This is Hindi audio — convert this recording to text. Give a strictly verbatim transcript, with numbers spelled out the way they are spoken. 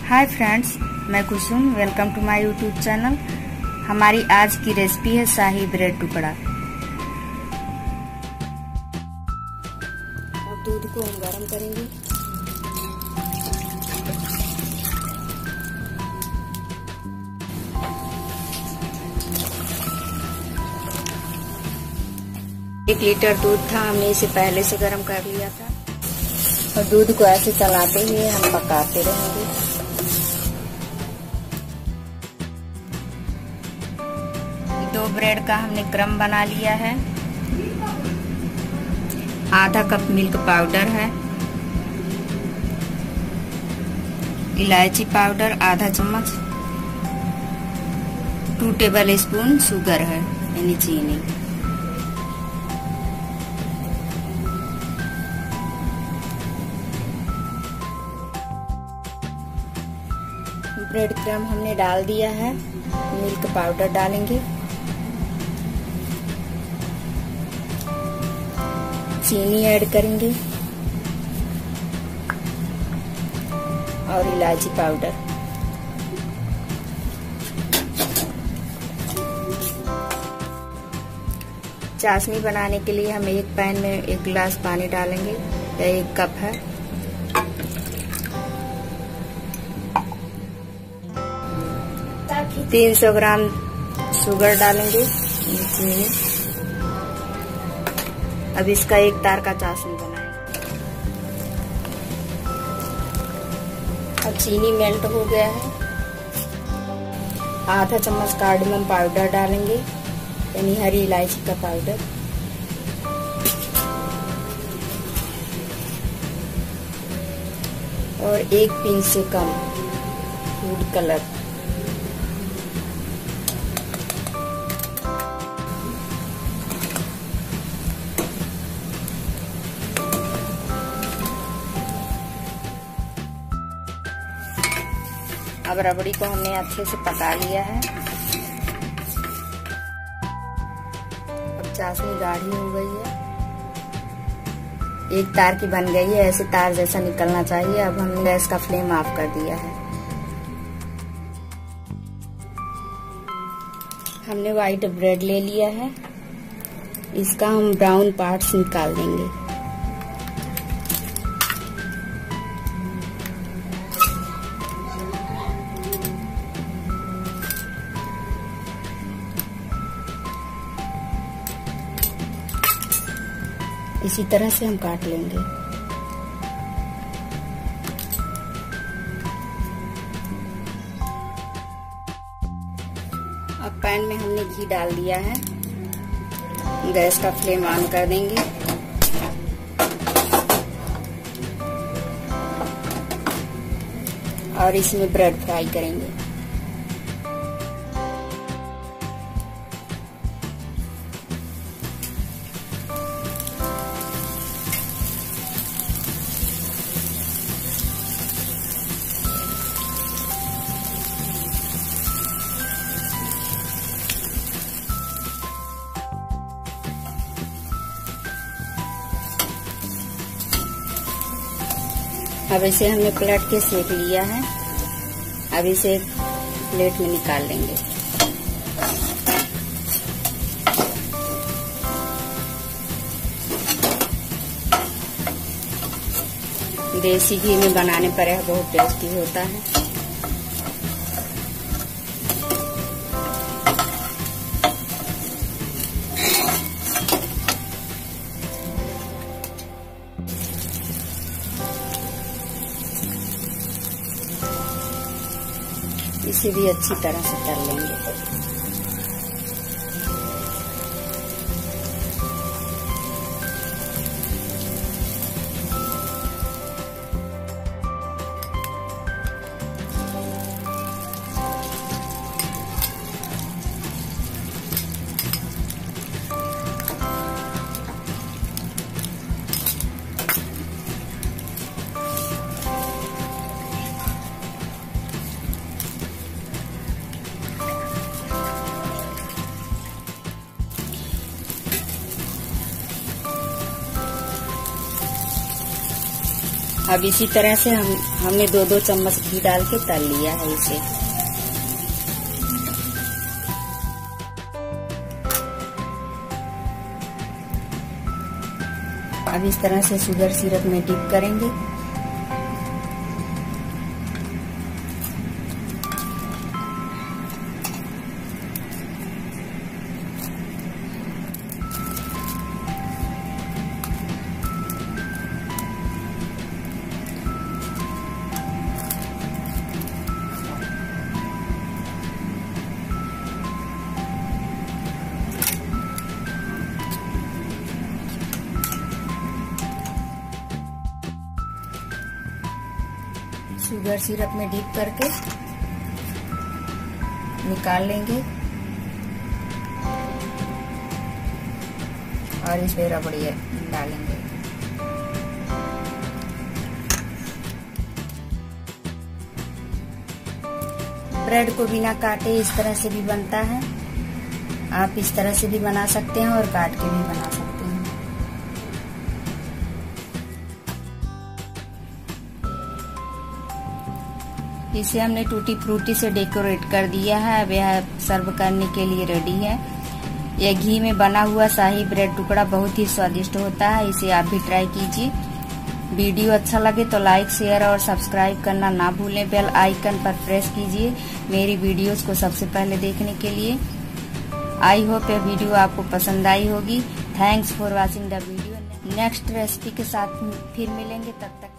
हाय फ्रेंड्स, मैं Kusum. Welcome to my YouTube channel. हमारी आज की रेसिपी है शाही ब्रेड टुकड़ा। अब दूध को हम गर्म करेंगे। एक लीटर दूध था, हमने इसे पहले से गर्म कर लिया था और दूध को ऐसे चलाते हुए हम पकाते रहेंगे। दो ब्रेड का हमने क्रम बना लिया है। आधा कप मिल्क पाउडर है, इलायची पाउडर आधा चम्मच, टू टेबल स्पून शुगर है यानी चीनी। ब्रेड क्रम हमने डाल दिया है, मिल्क पाउडर डालेंगे, चीनी ऐड करेंगे और इलायची पाउडर। चाशनी बनाने के लिए हम एक पैन में एक गिलास पानी डालेंगे या एक कप है। तीन सौ ग्राम शुगर डालेंगे चीनी। अब इसका एक तार का चाशनी बनाएंगे। अब चीनी मेल्ट हो गया है। आधा चम्मच कार्डमम पाउडर डालेंगे यानी हरी इलायची का पाउडर। और एक पिंच से कम फूड कलर। अब रबड़ी को हमने अच्छे से पका लिया है। अब चाशनी गाढ़ी हो गई है, एक तार की बन गई है, ऐसे तार जैसा निकलना चाहिए। अब हमने गैस का फ्लेम ऑफ कर दिया है। हमने व्हाइट ब्रेड ले लिया है, इसका हम ब्राउन पार्ट्स निकाल देंगे। इसी तरह से हम काट लेंगे। अब पैन में हमने घी डाल दिया है, गैस का फ्लेम ऑन कर देंगे। और इसमें ब्रेड फ्राई करेंगे। अब इसे हमने पलट के सेक लिया है। अब इसे एक प्लेट में निकाल लेंगे। देसी घी में बनाने पर यह बहुत टेस्टी होता है। इसे भी अच्छी तरह से तल लेंगे। अब इसी तरह से हम हमने दो दो चम्मच घी डाल के तल लिया है इसे। अब इस तरह से शुगर सिरप में डिप करेंगे। शुगर सिरप में डिप करके निकाल लेंगे और इस पे रबड़ी डालेंगे। ब्रेड को बिना काटे इस तरह से भी बनता है। आप इस तरह से भी बना सकते हैं और काट के भी बना सकते हैं। इसे हमने टूटी फ्रूटी से डेकोरेट कर दिया है। अब यह सर्व करने के लिए रेडी है। यह घी में बना हुआ शाही ब्रेड टुकड़ा बहुत ही स्वादिष्ट होता है। इसे आप भी ट्राई कीजिए। वीडियो अच्छा लगे तो लाइक शेयर और सब्सक्राइब करना ना भूलें। बेल आइकन पर प्रेस कीजिए मेरी वीडियोस को सबसे पहले देखने के लिए। आई होप यह वीडियो आपको पसंद आई होगी। Thanks for watching the video. Next recipe के साथ फिर मिलेंगे, तब तक